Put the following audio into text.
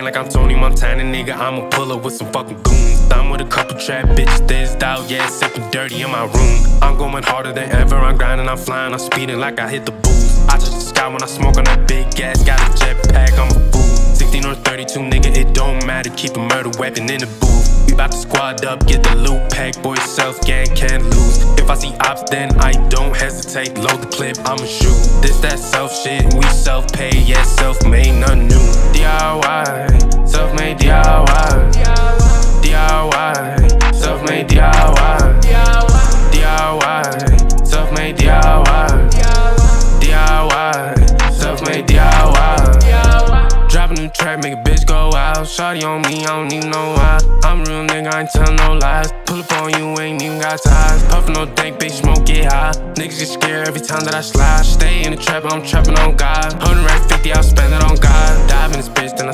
like I'm Tony Montana, nigga. I'ma pull up with some fucking goons. I'm with a couple trap bitches, thizzed out, yeah, sipping dirty in my room. I'm going harder than ever, I'm grinding, I'm flying, I'm speeding like I hit the booze. I touch the sky when I smoke on that big gas, got a jetpack, I'm a fool. 16 or 32, nigga, it don't matter, keep a murder weapon in the booth. We bout to squad up, get the loot pack, boy, self gang can't lose. If I see ops, then I don't hesitate, load the clip, I'ma shoot. This that self shit, we self-pay, yeah, self-made, none new. DIY, self-made DIY. DIY, self-made DIY. DIY, self-made DIY. DIY, self-made DIY. Drop a new track, make a bitch go out. Shawty on me, I don't even know why. I'm a real nigga, I ain't tellin' no lies. Pull up on you, ain't even got ties. Puffin' no dank, bitch, smoke, get high. Niggas get scared every time that I slide. Stay in the trap, I'm trappin' on God. 150, I'll spend it on God. Dive in this bitch, then